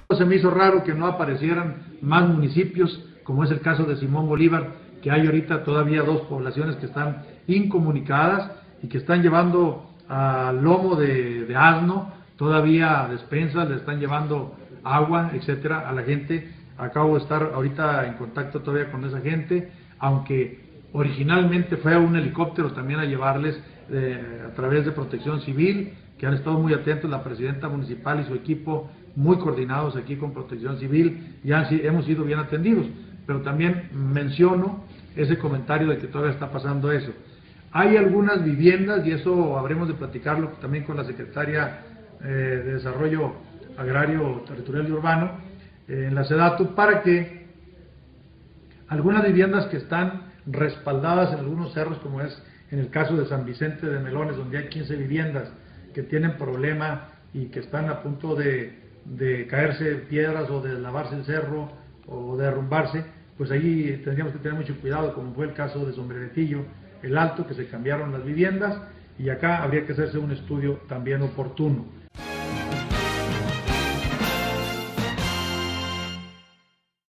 Se me hizo raro que no aparecieran más municipios, como es el caso de Simón Bolívar, que hay ahorita todavía 2 poblaciones que están incomunicadas y que están llevando al lomo de asno todavía despensas, le están llevando agua, etcétera, a la gente. Acabo de estar ahorita en contacto todavía con esa gente, aunque originalmente fue un helicóptero también a llevarles a través de Protección Civil, que han estado muy atentos, la presidenta municipal y su equipo, muy coordinados aquí con Protección Civil, y hemos sido bien atendidos. Pero también menciono ese comentario de que todavía está pasando eso. Hay algunas viviendas, y eso habremos de platicarlo también con la secretaria de Desarrollo Agrario, Territorial y Urbano, en la SEDATU, para que algunas viviendas que están respaldadas en algunos cerros, como es en el caso de San Vicente de Melones, donde hay 15 viviendas que tienen problema y que están a punto de caerse piedras o de lavarse el cerro o de derrumbarse, pues ahí tendríamos que tener mucho cuidado, como fue el caso de Sombreretillo, el Alto, que se cambiaron las viviendas, y acá habría que hacerse un estudio también oportuno.